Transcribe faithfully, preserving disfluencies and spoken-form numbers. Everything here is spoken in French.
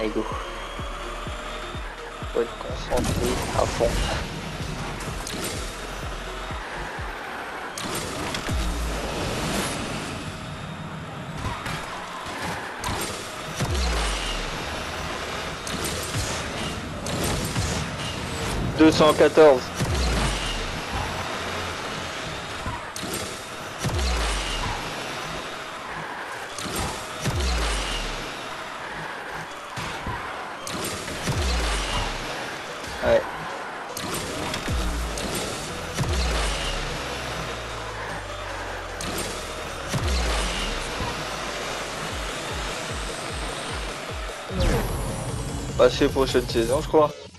Allez go. Faut être concentré à fond. deux cent quatorze. Ouais. Passer prochaine saison, je crois.